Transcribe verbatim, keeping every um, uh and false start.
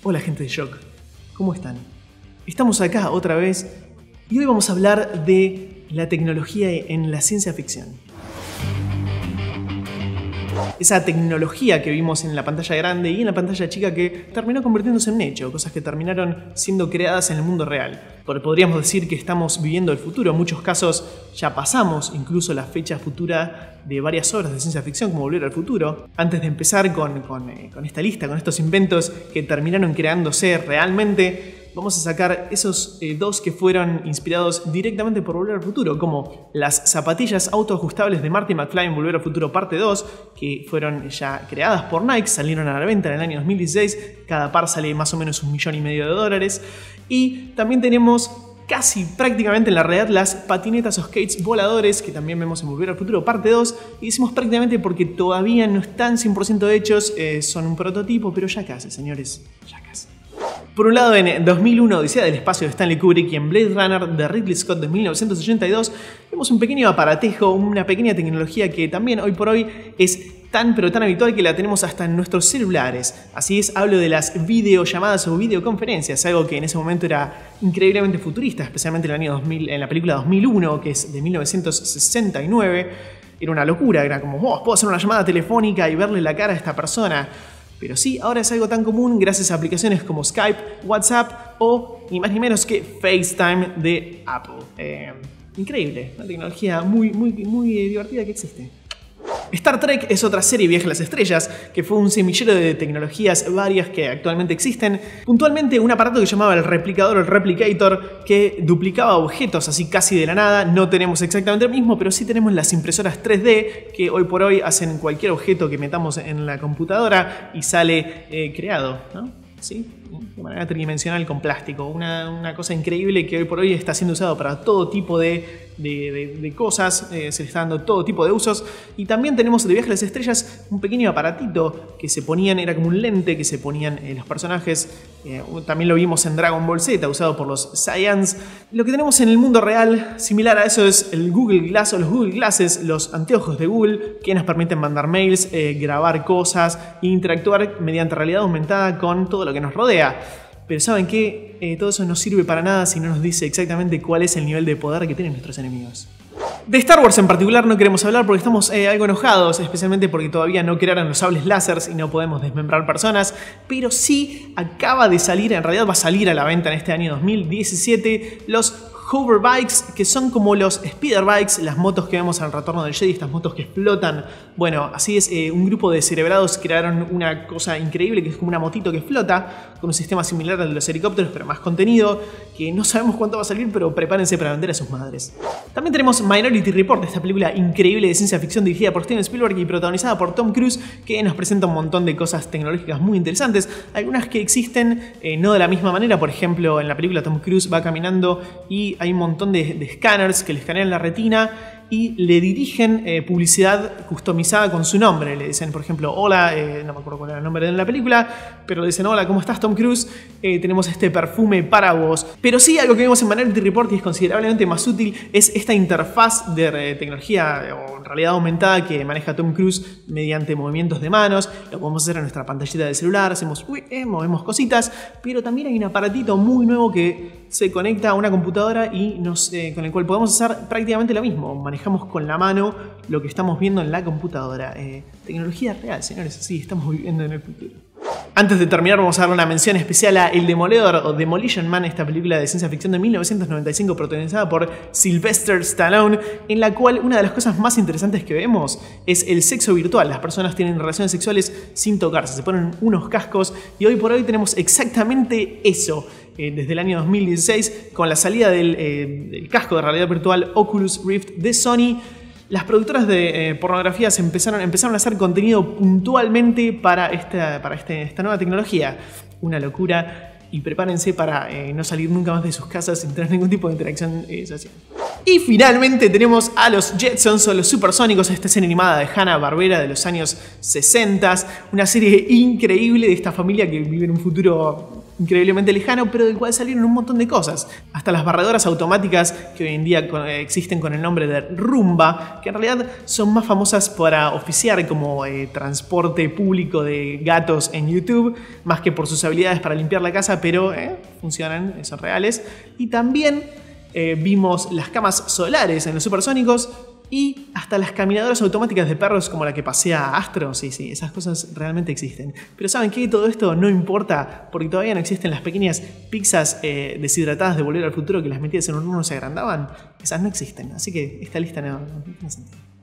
Hola gente de Shock, ¿cómo están? Estamos acá otra vez y hoy vamos a hablar de la tecnología en la ciencia ficción. Esa tecnología que vimos en la pantalla grande y en la pantalla chica que terminó convirtiéndose en un hecho, cosas que terminaron siendo creadas en el mundo real. Porque podríamos decir que estamos viviendo el futuro, en muchos casos ya pasamos incluso la fecha futura de varias obras de ciencia ficción como Volver al Futuro. Antes de empezar con, con, eh, con esta lista, con estos inventos que terminaron creándose realmente, vamos a sacar esos eh, dos que fueron inspirados directamente por Volver al Futuro, como las zapatillas autoajustables de Marty McFly en Volver al Futuro parte dos, que fueron ya creadas por Nike, salieron a la venta en el año dos mil dieciséis, cada par sale más o menos un millón y medio de dólares. Y también tenemos casi prácticamente en la realidad las patinetas o skates voladores que también vemos en Volver al Futuro parte dos, y decimos prácticamente porque todavía no están cien por ciento hechos, eh, son un prototipo, pero ya casi, señores, ya casi. Por un lado, en dos mil uno, Odisea del Espacio de Stanley Kubrick, y en Blade Runner de Ridley Scott de mil novecientos ochenta y dos, vemos un pequeño aparatejo, una pequeña tecnología que también hoy por hoy es tan pero tan habitual que la tenemos hasta en nuestros celulares. Así es, hablo de las videollamadas o videoconferencias, algo que en ese momento era increíblemente futurista, especialmente en el año dos mil, en la película dos mil uno, que es de mil novecientos sesenta y nueve. Era una locura, era como, oh, puedo hacer una llamada telefónica y verle la cara a esta persona. Pero sí, ahora es algo tan común gracias a aplicaciones como Skype, WhatsApp o ni más ni menos que FaceTime de Apple. Eh, increíble, una tecnología muy, muy, muy divertida que existe. Star Trek es otra serie Viaje a las Estrellas, que fue un semillero de tecnologías varias que actualmente existen. Puntualmente un aparato que llamaba el replicador o el replicator, que duplicaba objetos así casi de la nada. No tenemos exactamente el mismo, pero sí tenemos las impresoras tres D, que hoy por hoy hacen cualquier objeto que metamos en la computadora y sale eh, creado, ¿no? ¿Sí? De manera tridimensional con plástico. Una, una cosa increíble que hoy por hoy está siendo usado para todo tipo de, de, de, de cosas. Eh, se le está dando todo tipo de usos. Y también tenemos de Viaje a las Estrellas un pequeño aparatito que se ponían, era como un lente que se ponían eh, los personajes. Eh, también lo vimos en Dragon Ball Z, usado por los Saiyans. Lo que tenemos en el mundo real, similar a eso, es el Google Glass o los Google Glasses, los anteojos de Google, que nos permiten mandar mails, eh, grabar cosas e interactuar mediante realidad aumentada con todo lo que nos rodea. Pero ¿saben qué? Eh, todo eso no sirve para nada si no nos dice exactamente cuál es el nivel de poder que tienen nuestros enemigos. De Star Wars en particular no queremos hablar porque estamos eh, algo enojados, especialmente porque todavía no crearon los sables láseres y no podemos desmembrar personas, pero sí acaba de salir, en realidad va a salir a la venta en este año dos mil diecisiete, los hoverbikes, que son como los speederbikes, las motos que vemos en el Retorno del Jedi, estas motos que flotan. Bueno, así es, eh, un grupo de cerebrados crearon una cosa increíble que es como una motito que flota, con un sistema similar al de los helicópteros, pero más contenido, que no sabemos cuánto va a salir, pero prepárense para vender a sus madres. También tenemos Minority Report, esta película increíble de ciencia ficción dirigida por Steven Spielberg y protagonizada por Tom Cruise, que nos presenta un montón de cosas tecnológicas muy interesantes, algunas que existen eh, no de la misma manera. Por ejemplo, en la película Tom Cruise va caminando y hay un montón de, de escáneres que le escanean la retina y le dirigen eh, publicidad customizada con su nombre. Le dicen, por ejemplo, hola, eh, no me acuerdo cuál era el nombre de la película, pero le dicen, hola, ¿cómo estás, Tom Cruise? Eh, tenemos este perfume para vos. Pero sí, algo que vemos en Minority Report y es considerablemente más útil es esta interfaz de eh, tecnología o en realidad aumentada que maneja Tom Cruise mediante movimientos de manos. Lo podemos hacer en nuestra pantallita del celular, hacemos, uy, eh, movemos cositas, pero también hay un aparatito muy nuevo que se conecta a una computadora y nos, eh, con el cual podemos hacer prácticamente lo mismo. Manejamos con la mano lo que estamos viendo en la computadora. Eh, tecnología real, señores, sí, estamos viviendo en el futuro. Antes de terminar, vamos a darle una mención especial a El Demoledor o Demolition Man, esta película de ciencia ficción de mil novecientos noventa y cinco protagonizada por Sylvester Stallone, en la cual una de las cosas más interesantes que vemos es el sexo virtual. Las personas tienen relaciones sexuales sin tocarse, se ponen unos cascos y hoy por hoy tenemos exactamente eso. Eh, desde el año dos mil dieciséis, con la salida del, eh, del casco de realidad virtual Oculus Rift de Sony, las productoras de eh, pornografía se empezaron, empezaron a hacer contenido puntualmente para, esta, para este, esta nueva tecnología. Una locura. Y prepárense para eh, no salir nunca más de sus casas sin tener ningún tipo de interacción eh, social. Y finalmente tenemos a los Jetsons o los Supersónicos, esta serie animada de Hanna-Barbera de los años sesenta. Una serie increíble de esta familia que vive en un futuro increíblemente lejano, pero del cual salieron un montón de cosas. Hasta las barredoras automáticas que hoy en día existen con el nombre de Roomba, que en realidad son más famosas para oficiar como eh, transporte público de gatos en YouTube, más que por sus habilidades para limpiar la casa, pero eh, funcionan, son reales. Y también eh, vimos las camas solares en los supersónicos, y hasta las caminadoras automáticas de perros como la que pasea Astro. Sí, sí, esas cosas realmente existen. Pero ¿saben qué? Todo esto no importa porque todavía no existen las pequeñas pizzas eh, deshidratadas de Volver al Futuro que las metías en un horno y se agrandaban. Esas no existen, así que esta lista no, no tiene sentido.